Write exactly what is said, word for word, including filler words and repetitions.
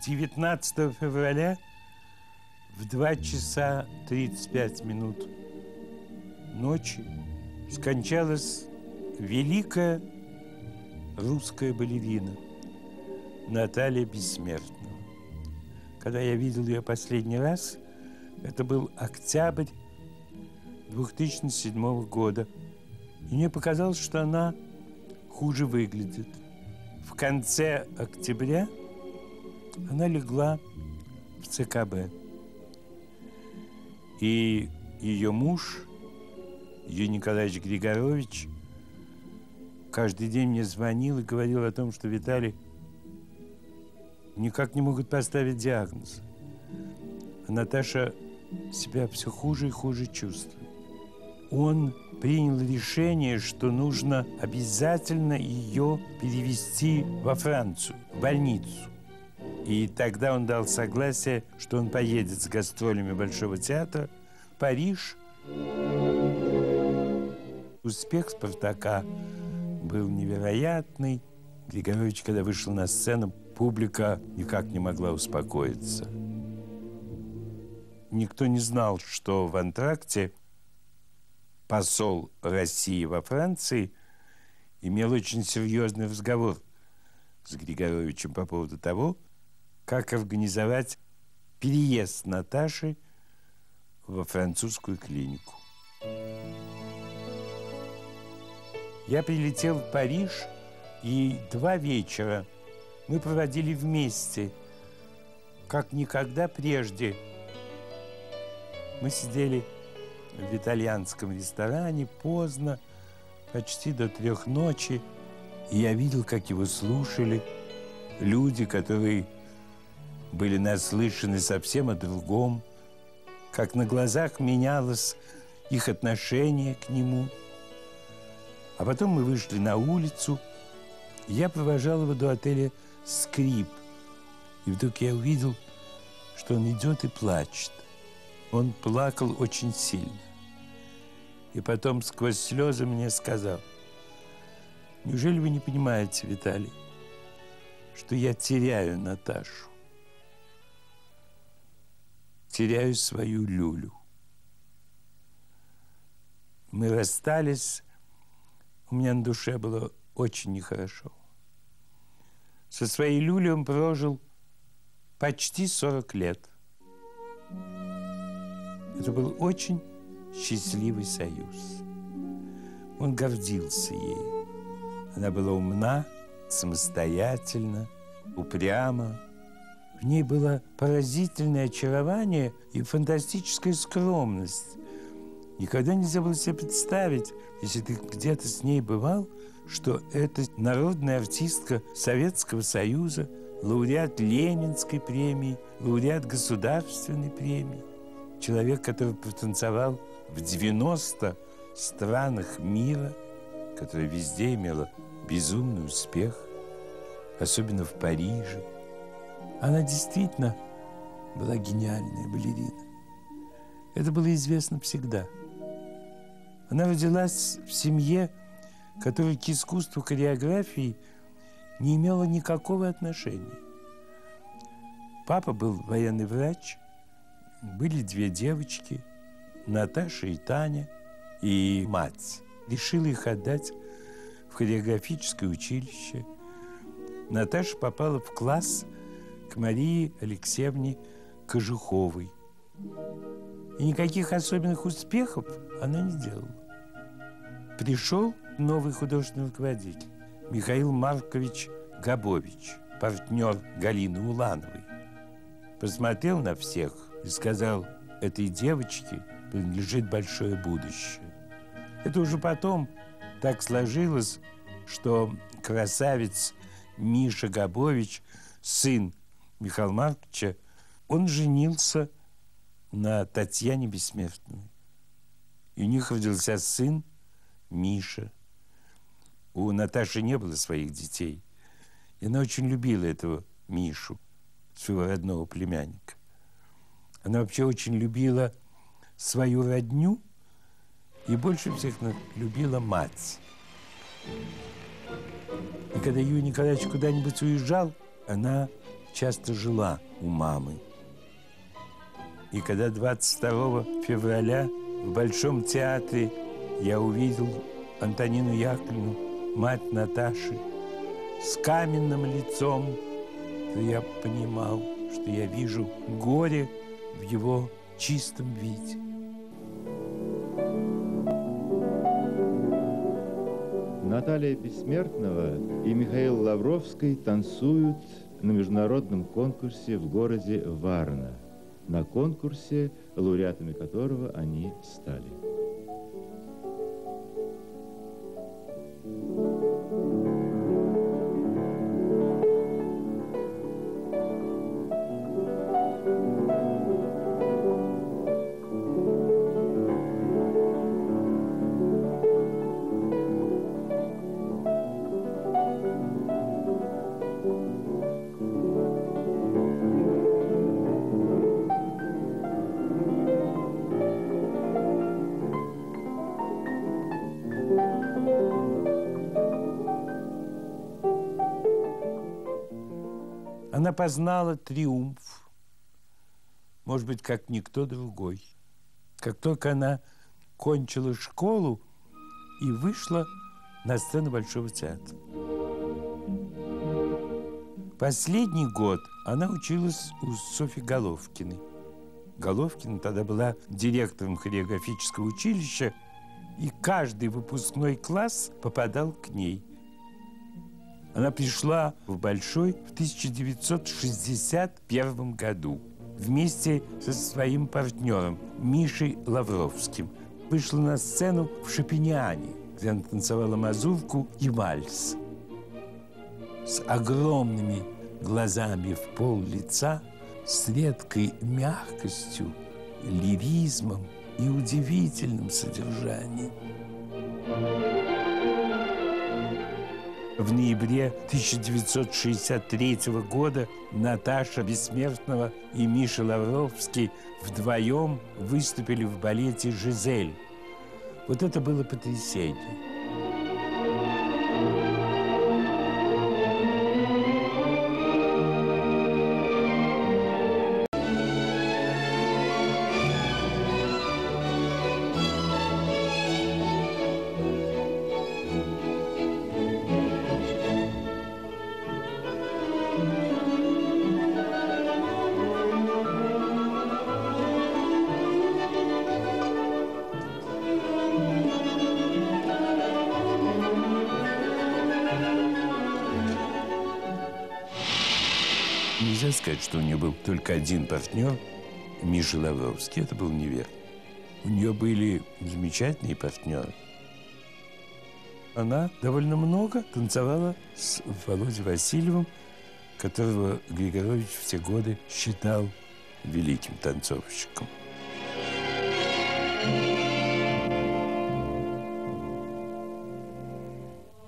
девятнадцатого февраля в два часа тридцать пять минут ночи скончалась великая русская балерина Наталья Бессмертная. Когда я видел ее последний раз, это был октябрь две тысячи седьмого года. И мне показалось, что она хуже выглядит. В конце октября она легла в ЦКБ. И ее муж, ее Николаевич Григорович, каждый день мне звонил и говорил о том, что Виталий никак не могут поставить диагноз. А Наташа себя все хуже и хуже чувствует. Он принял решение, что нужно обязательно ее перевести во Францию, в больницу. И тогда он дал согласие, что он поедет с гастролями Большого театра в Париж. Успех «Спартака» был невероятный. Григорович, когда вышел на сцену, публика никак не могла успокоиться. Никто не знал, что в антракте посол России во Франции имел очень серьезный разговор с Григоровичем по поводу того, как организовать переезд Наташи во французскую клинику. Я прилетел в Париж, и два вечера мы проводили вместе, как никогда прежде. Мы сидели в итальянском ресторане поздно, почти до трех ночи. И я видел, как его слушали люди, которые были наслышаны совсем о другом, как на глазах менялось их отношение к нему. А потом мы вышли на улицу, и я провожал его до отеля «Скрип». И вдруг я увидел, что он идет и плачет. Он плакал очень сильно. И потом сквозь слезы мне сказал: «Неужели вы не понимаете, Виталий, что я теряю Наташу? Теряю свою Люлю». Мы расстались, у меня на душе было очень нехорошо. Со своей Люлей он прожил почти сорок лет. Это был очень счастливый союз. Он гордился ею. Она была умна, самостоятельна, упряма. В ней было поразительное очарование и фантастическая скромность. Никогда нельзя было себе представить, если ты где-то с ней бывал, что это народная артистка Советского Союза, лауреат Ленинской премии, лауреат Государственной премии. Человек, который потанцевал в девяноста странах мира, которая везде имела безумный успех, особенно в Париже. Она действительно была гениальная балерина. Это было известно всегда. Она родилась в семье, которая к искусству хореографии не имела никакого отношения. Папа был военный врач, были две девочки, Наташа и Таня, и мать решила их отдать в хореографическое училище. Наташа попала в класс к Марии Алексеевне Кожуховой. И никаких особенных успехов она не делала. Пришел новый художественный руководитель Михаил Маркович Габович, партнер Галины Улановой. Посмотрел на всех и сказал: этой девочке принадлежит большое будущее. Это уже потом так сложилось, что красавец Миша Габович, сын Михаила Марковича, он женился на Татьяне Бессмертной. И у них родился сын Миша. У Наташи не было своих детей. И она очень любила этого Мишу, своего родного племянника. Она вообще очень любила свою родню и больше всех любила мать. И когда Юрий Николаевич куда-нибудь уезжал, она часто жила у мамы. И когда двадцать второго февраля в Большом театре я увидел Антонину Яковлевну, мать Наташи, с каменным лицом, то я понимал, что я вижу горе в его чистом виде. Наталья Бессмертного и Михаил Лавровский танцуют на международном конкурсе в городе Варна, на конкурсе, лауреатами которого они стали. Она познала триумф, может быть, как никто другой. Как только она кончила школу и вышла на сцену Большого театра. Последний год она училась у Софьи Головкиной. Головкина тогда была директором хореографического училища, и каждый выпускной класс попадал к ней. Она пришла в Большой в тысяча девятьсот шестьдесят первом году вместе со своим партнером Мишей Лавровским. Вышла на сцену в Шопеняне, где она танцевала мазурку и вальс. С огромными глазами в пол лица, с редкой мягкостью, лиризмом и удивительным содержанием. В ноябре тысяча девятьсот шестьдесят третьего года Наташа Бессмертного и Миша Лавровский вдвоем выступили в балете «Жизель». Вот это было потрясение. Нельзя сказать, что у нее был только один партнер, Миша Лавровский. Это было неверно. У нее были замечательные партнеры. Она довольно много танцевала с Володей Васильевым, которого Григорович в те годы считал великим танцовщиком.